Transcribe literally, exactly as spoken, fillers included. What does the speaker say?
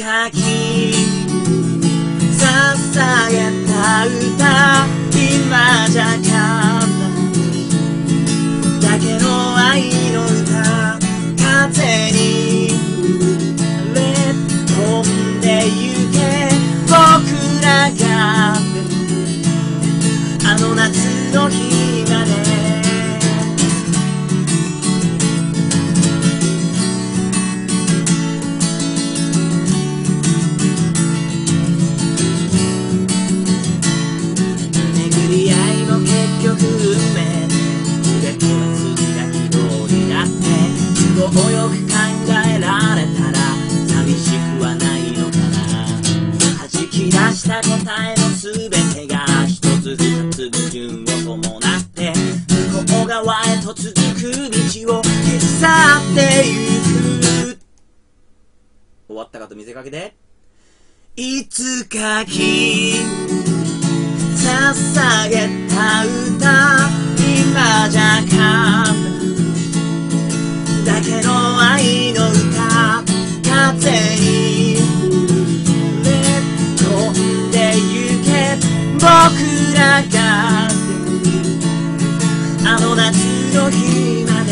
書き捧げた歌、今じゃ簡単だけの愛の歌、風に飛んでゆけ僕らがあの夏の日まで。巡り合いも結局運命で全ては筋が希望になって、都合よく考えられたら寂しくはないのかな。弾き出した答えの全てが一つ二つ矛盾を伴って向こう側へと続く道を消し去ってゆく。終わったかと見せかけて、いつかき捧げた歌、今じゃ簡単だけの愛の歌、風に飛んでゆけ僕らがあの夏の日まで。